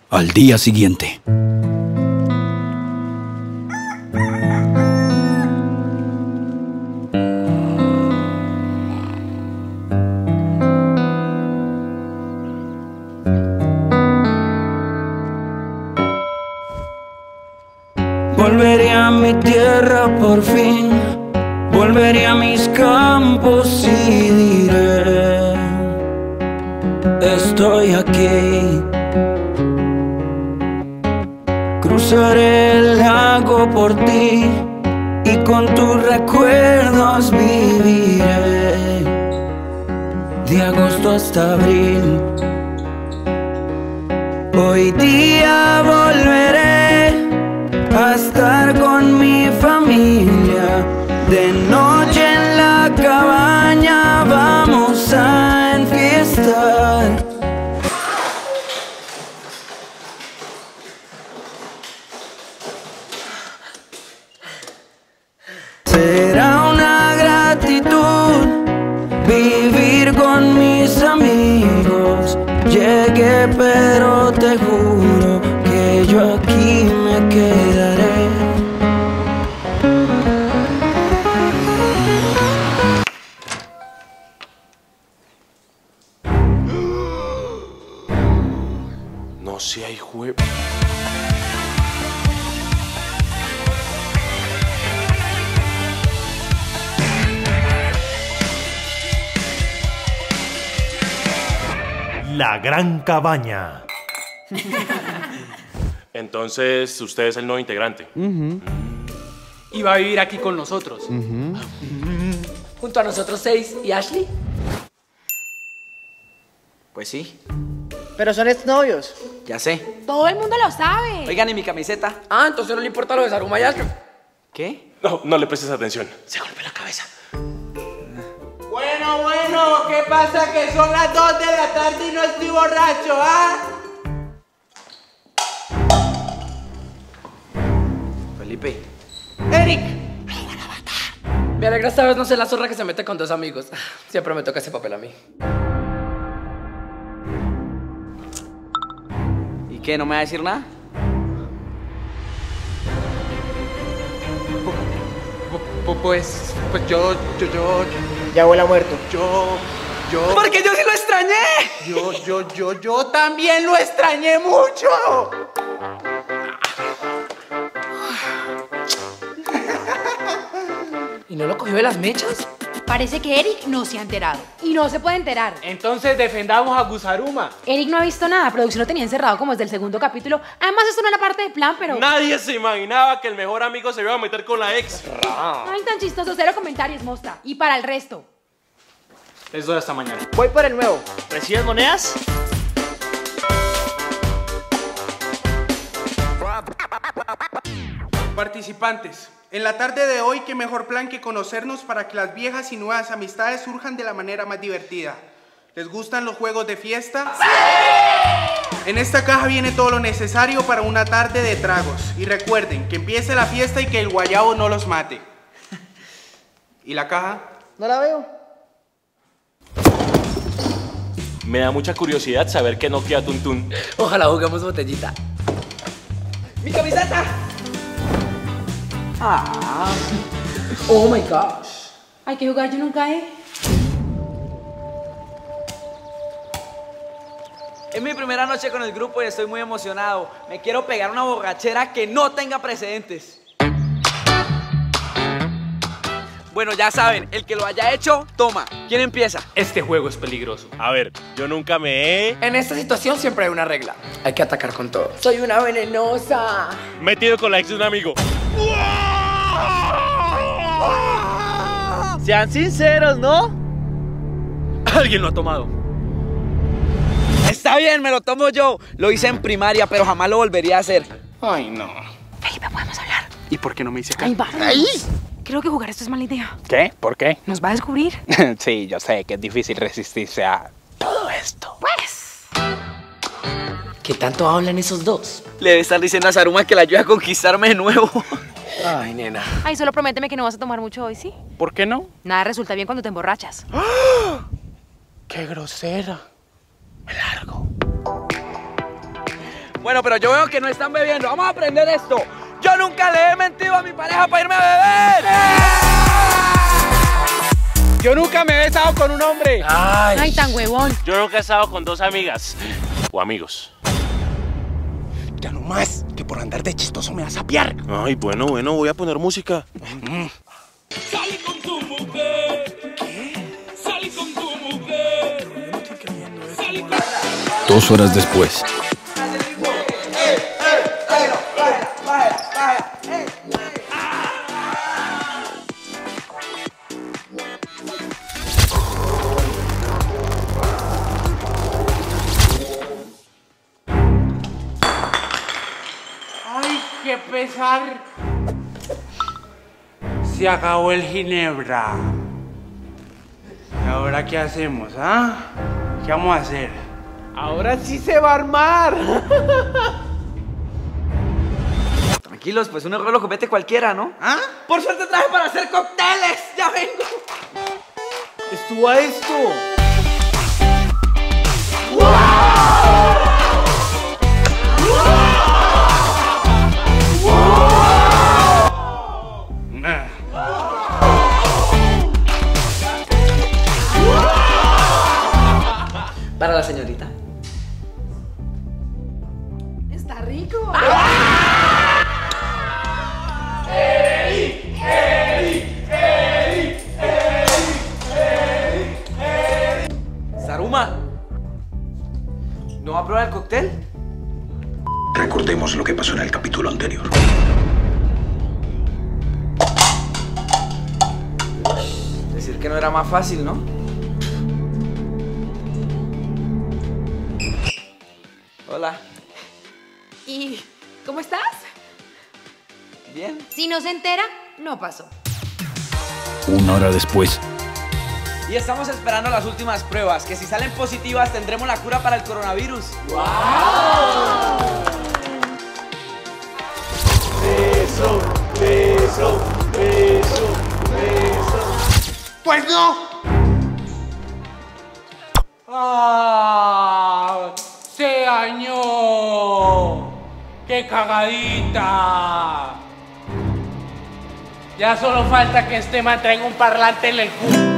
Al día siguiente. Volveré a mi tierra por fin, volveré a mis campos y diré: estoy aquí. Cruzaré el lago por ti y con tus recuerdos viviré, de agosto hasta abril. Hoy día volveré a estar con mi familia. De noche en la cabaña vamos a enfiestar. Será una gratitud vivir con mis amigos. Llegué, pero te juro que yo aquí me quedaré. No sé, hay juego. La Gran Cabaña. Entonces, usted es el nuevo integrante. Y va a vivir aquí con nosotros. Junto a nosotros 6 y Ashley. Pues sí, Pero son exnovios. ya sé. Todo el mundo lo sabe. Oigan, ¿y mi camiseta? Ah, entonces no le importa lo de Saruma y Ashley. ¿Qué? No, no le prestes atención. Se golpeó la cabeza. Bueno, ¿qué pasa? Que son las 2 de la tarde y no estoy borracho, ¿ah? Felipe. Eric. Me alegra esta vez no ser la zorra que se mete con dos amigos. Siempre me toca ese papel a mí. ¿Y qué? ¿No me va a decir nada? Pues yo. Ya abuela muerto. Porque yo sí lo extrañé. Yo también lo extrañé mucho. ¿Y no lo cogió de las mechas? Parece que Eric no se ha enterado. Y no se puede enterar. Entonces defendamos a Gusaruma. Eric no ha visto nada. Producción lo tenía encerrado como desde el segundo capítulo. Además, esto no era parte del plan, pero... Nadie se imaginaba que el mejor amigo se iba a meter con la ex. Ay, tan chistoso. Cero comentarios, Mosta. Y para el resto. Les doy hasta mañana. Voy por el nuevo. ¿Recibes monedas? Participantes, en la tarde de hoy, qué mejor plan que conocernos para que las viejas y nuevas amistades surjan de la manera más divertida. ¿Les gustan los juegos de fiesta? ¡Sí! En esta caja viene todo lo necesario para una tarde de tragos. Y recuerden, que empiece la fiesta y que el guayabo no los mate. ¿Y la caja? No la veo. Me da mucha curiosidad saber qué no queda Tuntún. Ojalá juguemos botellita. ¡Mi camiseta! Oh my gosh. Hay que jugar, yo nunca he. Es mi primera noche con el grupo y estoy muy emocionado. Me quiero pegar una borrachera que no tenga precedentes. Bueno, ya saben, el que lo haya hecho, toma. ¿Quién empieza? Este juego es peligroso. A ver, yo nunca me he En esta situación siempre hay una regla. Hay que atacar con todo. Soy una venenosa. metido con la ex de un amigo. Sean sinceros, ¿no? Alguien lo ha tomado. Está bien, me lo tomo yo. Lo hice en primaria, pero jamás lo volvería a hacer. Ay, no. Felipe, podemos hablar. ¿Y por qué no me hice Ahí caso? va. Creo que jugar esto es mala idea. ¿Qué? ¿Por qué? Nos va a descubrir. Sí, yo sé que es difícil resistirse a todo esto. Pues. ¿Qué tanto hablan esos dos? Le debe estar diciendo a Saruma que la ayude a conquistarme de nuevo. Ay, nena. Ay, solo prométeme que no vas a tomar mucho hoy, ¿sí? ¿Por qué no? Nada resulta bien cuando te emborrachas. ¡Qué grosera! Me largo. Bueno, pero yo veo que no están bebiendo. Vamos a aprender esto. Yo nunca le he mentido a mi pareja para irme a beber. Yo nunca me he besado con un hombre. Ay, tan huevón. Yo nunca he estado con dos amigas. O amigos. Ya no más, que por andar de chistoso me vas a sapear. Ay, bueno, voy a poner música. Sal con tu mujer. ¿Qué? Sal con tu mujer. Yo no estoy creyendo eso. Sal con... 2 horas después. Ay, qué pesar. Se acabó el ginebra. ¿Y ahora qué hacemos, ah? ¿Qué vamos a hacer? Ahora sí se va a armar. Tranquilos, pues un error lo comete cualquiera, ¿no? ¿Ah? Por suerte traje para hacer cócteles. Ya vengo. Estuvo a esto. Para la señorita. Está rico. Saruma, ¿no va a probar el cóctel? Recordemos lo que pasó en el capítulo anterior. Decir que no era más fácil, ¿no? Hola. ¿Y cómo estás? Bien. Si no se entera, no pasó. 1 hora después. Y estamos esperando las últimas pruebas, que si salen positivas tendremos la cura para el coronavirus. Beso. Pues no. ¡Ah! ¡Se dañó! ¡Qué cagadita! Ya solo falta que este man traiga un parlante en el culo.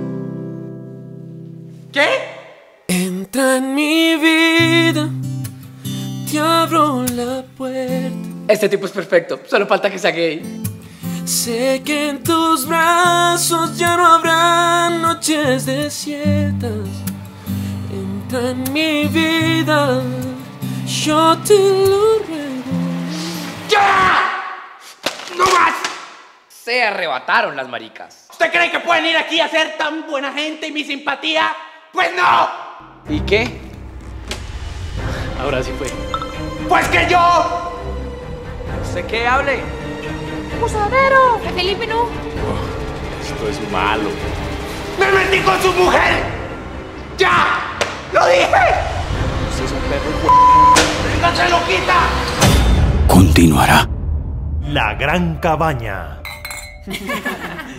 ¿Qué? Entra en mi vida, te abro la puerta. Este tipo es perfecto. Solo falta que sea gay. Sé que en tus brazos ya no habrá noches desiertas. Entra en mi vida, yo te lo ruego. ¡Ya! ¡No más! Se arrebataron las maricas. ¿Usted cree que pueden ir aquí a ser tan buena gente y mi simpatía? ¡Pues no! ¿Y qué? Ahora sí fue. ¡Pues que yo! ¿Usted qué hable? ¡Abusadero! ¡Que Felipe no! Esto es malo. ¡Me metí con su mujer! ¡Ya! ¡Lo dije! Usted es un perro. ¡No se lo quita! Continuará. La Gran Cabaña.